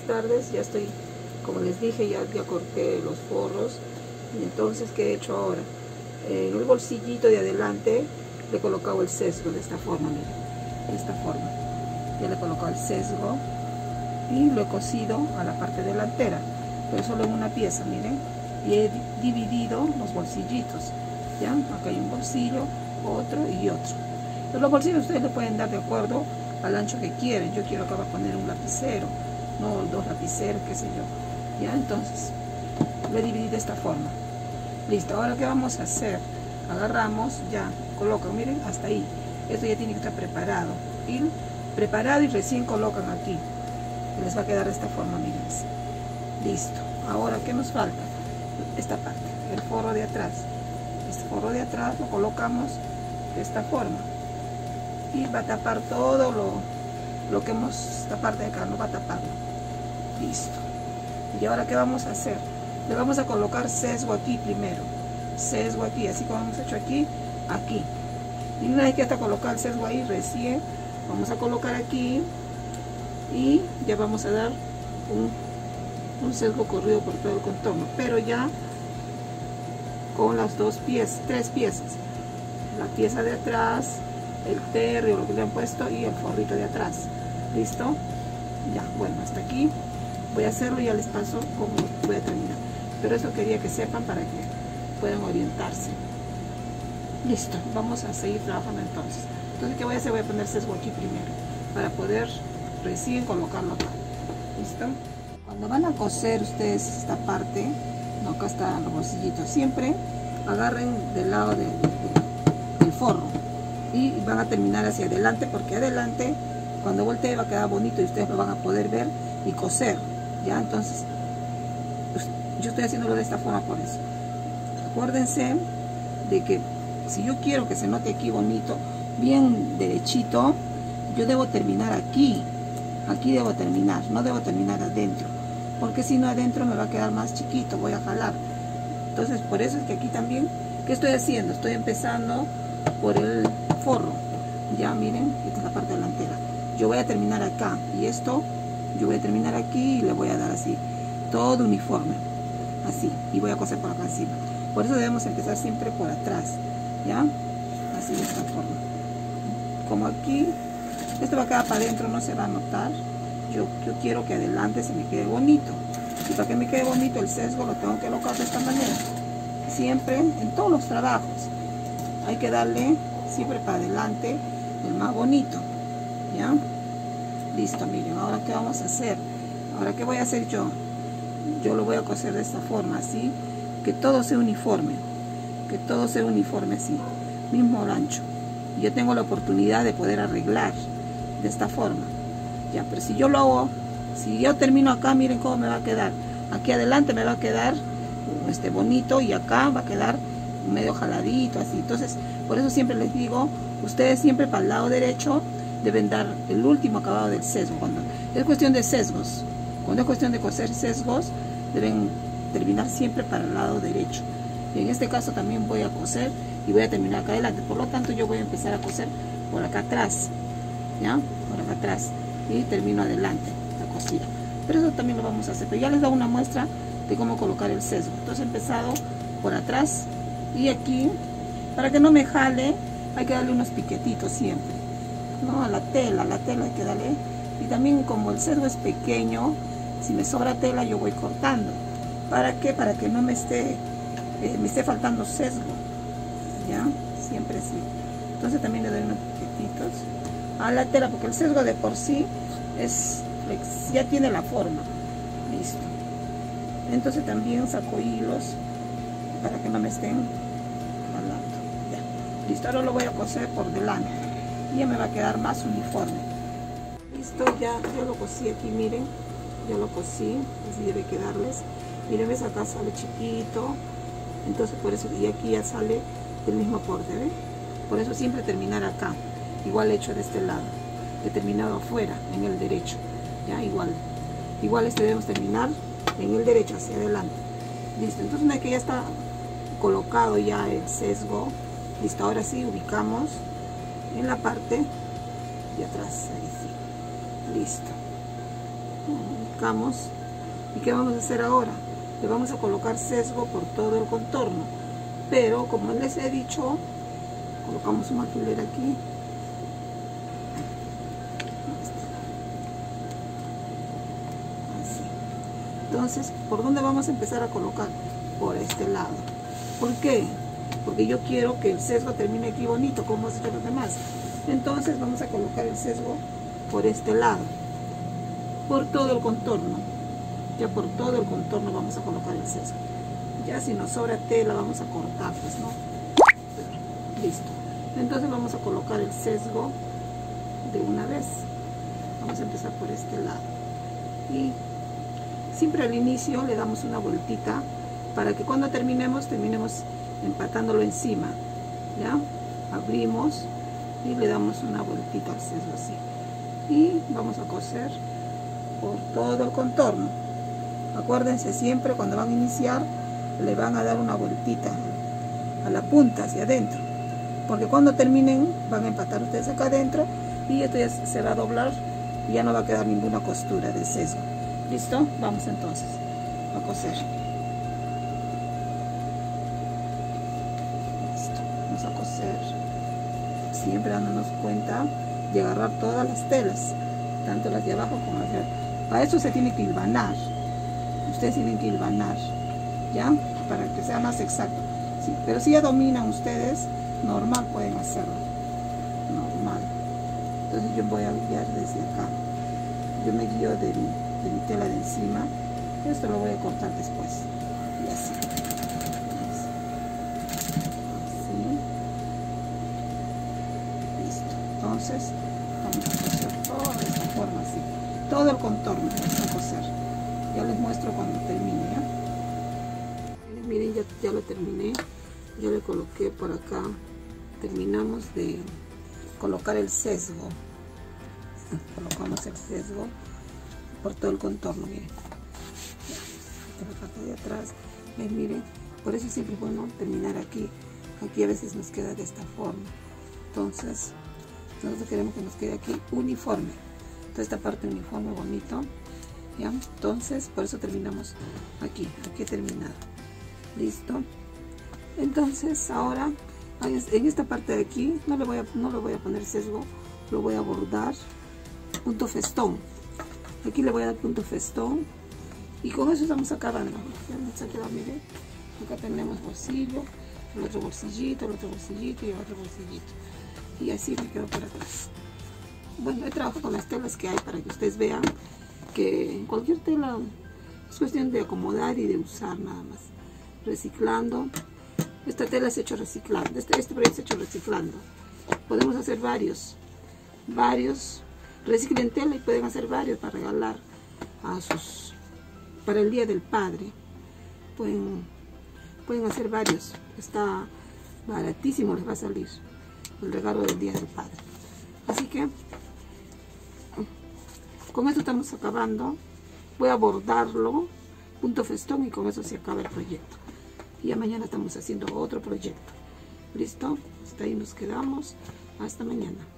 tardes. Ya estoy, como les dije, ya corté los forros. Y entonces, ¿qué he hecho ahora? En el bolsillito de adelante le he colocado el sesgo de esta forma, miren, de esta forma. Ya le he colocado el sesgo y lo he cosido a la parte delantera, pero solo en una pieza, miren. Y he dividido los bolsillitos. Ya, acá hay un bolsillo, otro y otro. Entonces, los bolsillos ustedes le pueden dar de acuerdo al ancho que quieren. Yo quiero acá poner un lapicero, no 2 lapiceros, qué sé yo. Ya, entonces lo he dividido de esta forma. Listo, ahora ¿qué vamos a hacer? Agarramos, ya, colocan, miren, hasta ahí. Esto ya tiene que estar preparado. Y recién colocan aquí. Les va a quedar de esta forma, miren. Listo. Ahora, ¿qué nos falta? Esta parte, el forro de atrás. Este forro de atrás lo colocamos de esta forma. Y va a tapar todo lo que hemos, esta parte de acá, no va a taparlo. Listo. Y ahora, ¿qué vamos a hacer? Le vamos a colocar sesgo aquí primero. Sesgo aquí, así como hemos hecho aquí, aquí. Y una vez que está colocado el sesgo ahí, recién vamos a colocar aquí. Y ya vamos a dar un sesgo corrido por todo el contorno. Pero ya con las 3 piezas. La pieza de atrás, el terrio, lo que le han puesto y el forrito de atrás. ¿Listo? Ya, bueno, hasta aquí voy a hacerlo y ya les paso cómo voy a terminar. Pero eso quería que sepan para que puedan orientarse. Listo, vamos a seguir trabajando entonces. Entonces, ¿qué voy a hacer? Voy a poner sesgo aquí primero para poder recién colocarlo acá. ¿Listo? Cuando van a coser ustedes esta parte, no, acá están los bolsillitos, siempre agarren del lado del forro y van a terminar hacia adelante, porque adelante cuando voltee va a quedar bonito y ustedes lo van a poder ver y coser. Ya, entonces pues, yo estoy haciéndolo de esta forma por eso. Acuérdense de que si yo quiero que se note aquí bonito, bien derechito, yo debo terminar aquí. Aquí debo terminar, no debo terminar adentro, porque si no adentro me va a quedar más chiquito, voy a jalar. Entonces por eso es que aquí también, ¿qué estoy haciendo? Estoy empezando por el forro. Ya miren, esta es la parte delantera. Yo voy a terminar acá y esto, yo voy a terminar aquí y le voy a dar así, todo uniforme, así, y voy a coser por acá encima. Por eso debemos empezar siempre por atrás, ¿ya? Así de esta forma. Como aquí, esto va a quedar para adentro, no se va a notar. Yo quiero que adelante se me quede bonito. Y para que me quede bonito el sesgo lo tengo que colocar de esta manera. Siempre, en todos los trabajos, hay que darle siempre para adelante el más bonito. ¿Ya? Listo, miren, ahora ¿qué vamos a hacer? Ahora, ¿qué voy a hacer yo? Yo lo voy a coser de esta forma, así, que todo sea uniforme. Que todo sea uniforme así, mismo ancho. Yo tengo la oportunidad de poder arreglar de esta forma. Ya, pero si yo lo hago, si yo termino acá, miren cómo me va a quedar. Aquí adelante me va a quedar bonito y acá va a quedar medio jaladito, así. Entonces, por eso siempre les digo, ustedes siempre para el lado derecho deben dar el último acabado del sesgo. Cuando es cuestión de sesgos, cuando es cuestión de coser sesgos, deben terminar siempre para el lado derecho. Y en este caso también voy a coser y voy a terminar acá adelante. Por lo tanto, yo voy a empezar a coser por acá atrás, ¿ya? Por acá atrás. Y termino adelante la cosida. Pero eso también lo vamos a hacer. Pero ya les doy una muestra de cómo colocar el sesgo. Entonces he empezado por atrás y aquí, para que no me jale, hay que darle unos piquetitos siempre, ¿no? A la tela hay que darle. Y también como el sesgo es pequeño, si me sobra tela yo voy cortando. ¿Para qué? Para que no me esté faltando sesgo, ¿ya? Siempre así. Entonces también le doy unos piquetitos a la tela, porque el sesgo de por sí ya tiene la forma. Listo. Entonces también saco hilos para que no me estén jalando. Ya. Listo, ahora lo voy a coser por delante y ya me va a quedar más uniforme. Listo, ya lo cosí aquí, miren, ya lo cosí, así debe quedarles. Miren, ves, acá sale chiquito, entonces por eso, y aquí ya sale el mismo corte, ¿ven? Por eso siempre terminar acá, igual hecho de este lado, he terminado afuera, en el derecho, ya, igual debemos terminar en el derecho, hacia adelante. Listo, entonces una vez que ya está colocado ya el sesgo, listo, ahora sí ubicamos en la parte de atrás, ahí sí, listo. ubicamos. ¿Y qué vamos a hacer ahora? Le vamos a colocar sesgo por todo el contorno, pero como les he dicho, colocamos un alfiler aquí, así. Entonces, ¿por dónde vamos a empezar a colocar? Por este lado. ¿Por qué? Porque yo quiero que el sesgo termine aquí bonito, como hacen los demás. Entonces vamos a colocar el sesgo por este lado, por todo el contorno. Ya por todo el contorno vamos a colocar el sesgo. Ya si nos sobra tela vamos a cortar, pues, ¿no? Listo. Entonces vamos a colocar el sesgo de una vez. Vamos a empezar por este lado. Y siempre al inicio le damos una vueltita para que cuando terminemos empatándolo encima. ¿Ya? Abrimos y le damos una vueltita al sesgo así. Y vamos a coser por todo el contorno. Acuérdense, siempre cuando van a iniciar le van a dar una vueltita a la punta hacia adentro, porque cuando terminen van a empatar ustedes acá adentro y esto ya se va a doblar y ya no va a quedar ninguna costura de sesgo. ¿Listo? Vamos entonces a coser. Listo. Vamos a coser, siempre dándonos cuenta de agarrar todas las telas, tanto las de abajo como las de arriba. Para eso se tiene que hilvanar. Ustedes tienen que hilvanar, ¿ya? Para que sea más exacto. Sí, pero si ya dominan ustedes, normal pueden hacerlo. Normal. Entonces yo voy a guiar desde acá. Yo me guío de mi tela de encima. Esto lo voy a cortar después. Y así. Así. Listo. Entonces, vamos a coser todo de esta forma así. Todo el contorno vamos a coser. Ya les muestro cuando termine, ¿ya? Miren, ya lo terminé. Ya le coloqué por acá. Terminamos de colocar el sesgo. Colocamos el sesgo por todo el contorno, miren. La parte de atrás, miren. Por eso siempre es bueno terminar aquí. Aquí a veces nos queda de esta forma. Entonces, nosotros queremos que nos quede aquí uniforme. Toda esta parte uniforme, bonito. ¿Ya? Entonces, por eso terminamos aquí he terminado. Listo. Entonces, ahora, en esta parte de aquí, no le voy a poner sesgo, lo voy a bordar punto festón. Aquí le voy a dar punto festón y con eso estamos acabando. Ya nos ha quedado, miren, acá tenemos bolsillo, el otro bolsillito, el otro bolsillito y el otro bolsillito. Y así me quedo por atrás. Bueno, he trabajado con las telas que hay para que ustedes vean que en cualquier tela es cuestión de acomodar y de usar nada más. Reciclando. Esta tela se ha hecho reciclando. Este proyecto se ha hecho reciclando. Podemos hacer varios. Reciclen tela y pueden hacer varios para regalar para el Día del Padre. Pueden hacer varios. Está baratísimo, les va a salir el regalo del Día del Padre. Así que con esto estamos acabando. Voy a bordarlo, punto festón, y con eso se acaba el proyecto. Y ya mañana estamos haciendo otro proyecto. ¿Listo? Hasta ahí nos quedamos. Hasta mañana.